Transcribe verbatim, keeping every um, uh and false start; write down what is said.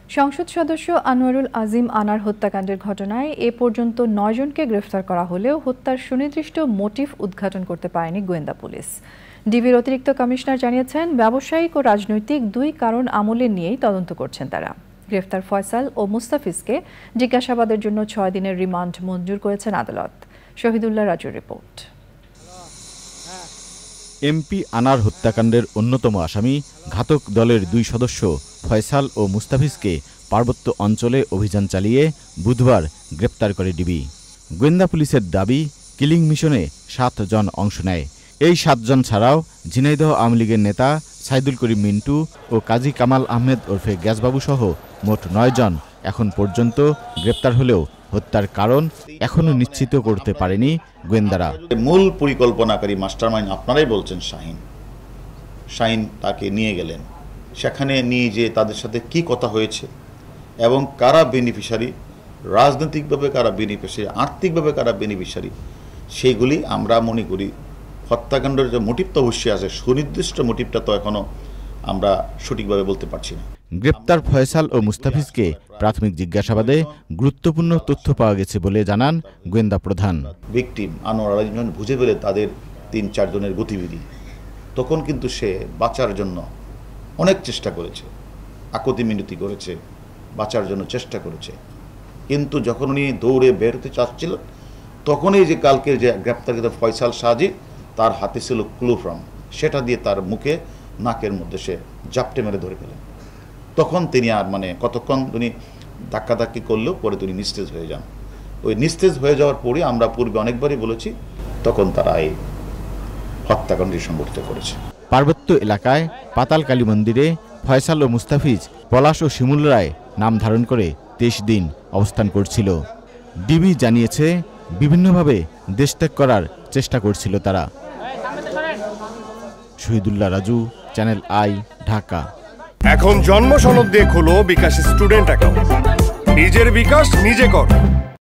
সংসদ সদস্য আনোয়ারুল আজিম আনার হত্যাকাণ্ডের ঘটনায় এ পর্যন্ত নয় জনকে গ্রেফতার করা হলেও হত্যার সুনির্দিষ্ট মোটিভ উদ্ঘাটন করতে পারেনি গোয়েন্দা পুলিশ। ডিবির অতিরিক্ত কমিশনার জানিয়েছেন, ব্যবসায়িক ও রাজনৈতিক দুই কারণ আমলে নিয়েই তদন্ত করছেন তারা। গ্রেফতার ফয়সাল ও মুস্তাফিজকে জিজ্ঞাসাবাদের জন্য ছয় দিনের রিমান্ড মঞ্জুর করেছেন আদালত। শহীদুল্লাহ রাজুর রিপোর্ট। এমপি আনার হত্যাকাণ্ডের অন্যতম আসামি ঘাতক দলের দুই সদস্য ফয়সাল ও মুস্তাফিজকে পার্বত্য অঞ্চলে অভিযান চালিয়ে বুধবার গ্রেপ্তার করে ডিবি। গোয়েন্দা পুলিশের দাবি, কিলিং মিশনে সাত জন অংশ নেয়। এই সাতজন ছাড়াও ঝিনাইদহ আওয়ামী লীগের নেতা সাইদুল করিম মিন্টু ও কাজী কামাল আহমেদ ওরফে গ্যাসবাবু সহ মোট নয় জন এখন পর্যন্ত গ্রেপ্তার হলেও হত্যার কারণ এখনো নিশ্চিত করতে পারেনি গোয়েন্দারা। মূল পরিকল্পনাকারী মাস্টারমাইন্ড আপনারাই বলছেন শাহিন। শাহিন তাকে নিয়ে গেলেন, সেখানে নিয়ে যে তাদের সাথে কি কথা হয়েছে এবং কারা বেনিফিশিয়ারি, রাজনৈতিকভাবে কারা বেনিফিশিয়ারি, আর্থিকভাবে কারা বেনিফিশিয়ারি, সেইগুলি আমরা মনে করি হত্যাকাণ্ডের যে মোটিভ তো অবশ্যই আছে, সুনির্দিষ্ট মোটিভটা তো এখনো আমরা সঠিকভাবে বলতে পারছি না। গ্রেপ্তার ফয়সাল ও মুস্তাফিজকে প্রাথমিক জিজ্ঞাসাবাদে গুরুত্বপূর্ণ তথ্য পাওয়া গেছে বলে জানান গোয়েন্দা প্রধান। ভিকটিম আনোয়ার আলীম বুঝে পেলে তাদের তিন চারজনের গতিবিধি, তখন কিন্তু সে বাঁচার জন্য অনেক চেষ্টা করেছে, আকুতি মিনতি করেছে, বাঁচার জন্য চেষ্টা করেছে। কিন্তু যখন উনি দৌড়ে বের হতে চাচ্ছিল, তখনই যে কালকের যে গ্রেপ্তারকৃত ফয়সাল সাজি, তার হাতে ছিল ক্লোফ্রাম, সেটা দিয়ে তার মুখে নাকের মধ্যে সে জাপটে মেরে ধরে ফেলেন। তখন তিনি আর মানে কতক্ষণ তিনি ধাক্কাধাক্কি করলেও পরে তিনি নিস্তেজ হয়ে যান। ওই নিস্তেজ হয়ে যাওয়ার পরে আমরা পূর্বে অনেকবারই বলেছি, তখন তারা এই হত্যাকাণ্ডটি সংঘটিত করেছে। পার্বত্য এলাকায় পাতাল কালী মন্দিরে ফয়সাল ও মুস্তাফিজ পলাশ ও শিমুল রায় নাম ধারণ করে তেইশ দিন অবস্থান করছিল। ডিবি জানিয়েছে, বিভিন্নভাবে দেশত্যাগ করার চেষ্টা করছিল তারা। Shahidullah Raju, channel I, Dhaka. এখন জন্ম সনদ দিয়ে খোলো বিকাশ স্টুডেন্ট অ্যাকাউন্ট। নিজের বিকাশ নিজে কর।